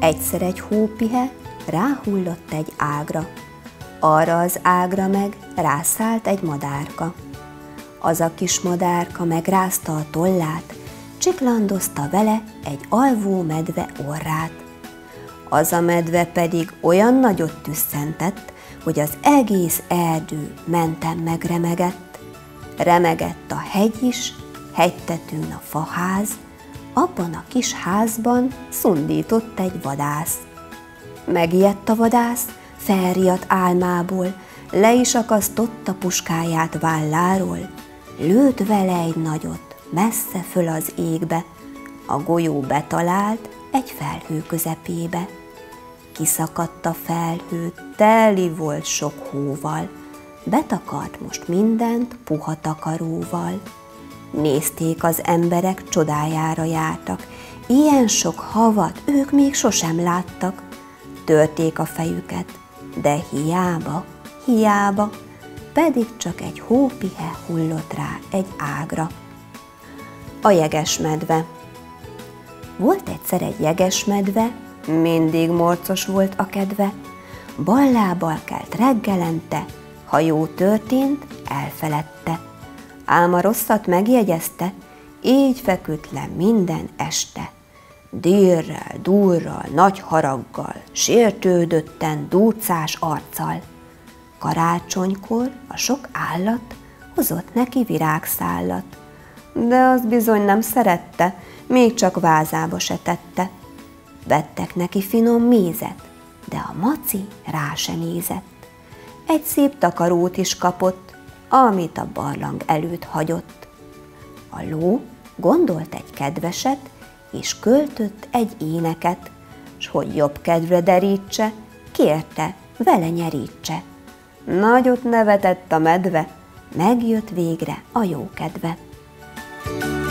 Egyszer egy hópihe ráhullott egy ágra, arra az ágra meg rászállt egy madárka. Az a kis madárka megrázta a tollát, csiklandozta vele egy alvó medve orrát. Az a medve pedig olyan nagyot tüsszentett, hogy az egész erdő menten megremegett. Remegett a hegy is, hegytetőn a faház, abban a kis házban szundított egy vadász. Megijedt a vadász, felriadt álmából, le is akasztotta puskáját válláról, lőtt vele egy nagyot, messze föl az égbe, a golyó betalált egy felhő közepébe. Kiszakadt a felhő, teli volt sok hóval, betakart most mindent puha takaróval. Nézték az emberek, csodájára jártak, ilyen sok havat ők még sosem láttak. Törték a fejüket, de hiába, hiába, pedig csak egy hópihe hullott rá egy ágra. A jegesmedve. Volt egyszer egy jegesmedve, mindig morcos volt a kedve, bal lábbal kelt reggelente, ha jó történt, elfeledte. Ám a rosszat megjegyezte, így feküdt le minden este. Dírrel, durral, nagy haraggal, sértődötten, durcás arccal. Karácsonykor a sok állat hozott neki virágszállat, de az bizony nem szerette, még csak vázába se tette. Vettek neki finom mézet, de a maci rá se nézett. Egy szép takarót is kapott, amit a barlang előtt hagyott. A ló gondolt egy kedveset, és költött egy éneket, s hogy jobb kedvre derítse, kérte, vele nyerítse. Nagyot nevetett a medve, megjött végre a jó kedve.